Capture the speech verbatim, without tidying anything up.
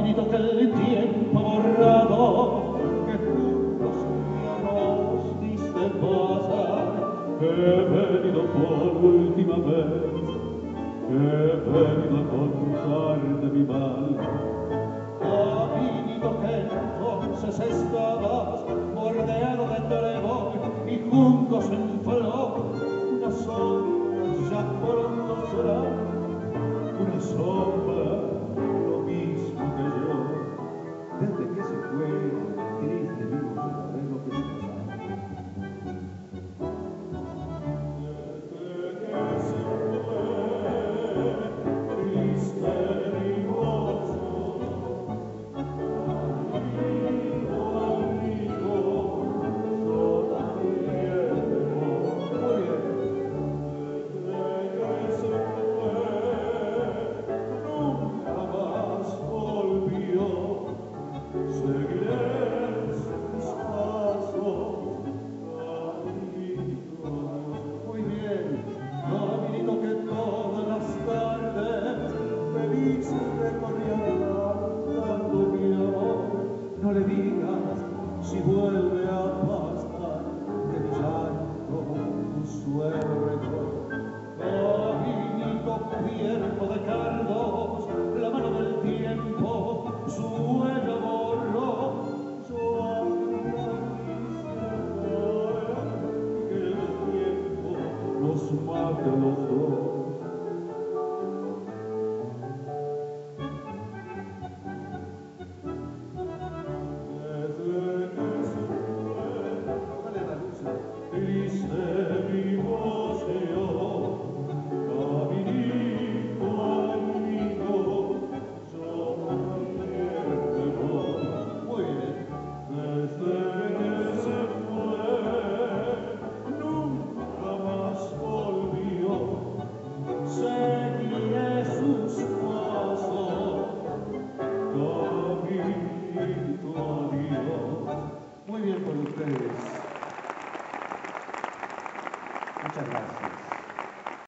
caminito que el tiempo ha borrado, que juntos ya nos diste pasar. He venido por última vez, he venido a contarte mi mal. Caminito que entonces estabas bordeado de trébol y juntos en flor, una sombra ya pronto será, una sombra lo mismo que yo. Desde que se fue, triste vivo yo, es lo que me pasa. Desde que se fue, triste vivo yo, amigo, amigo, yo también te voy. Muy bien. Desde que se fue, nunca más volvió. Seguiré sus pasos, caminito. Muy bien, caminito que todas las tardes feliz recorría cantando mi amor. No le digas si vuelve a pasar de mi llanto un suelo rencor. Caminito cubierto de cardos, la mano del tiempo su huella borró. Yo ando quisiera que el tiempo nos mate a los dos. Desde que se fue, dale la luz, triste vivo yo. Caminito, amigo, yo también te voy. Muy bien. Desde que se fue, nunca más volvió. Seguiré sus pasos, caminito, adiós. Muy bien por ustedes. Muchas gracias.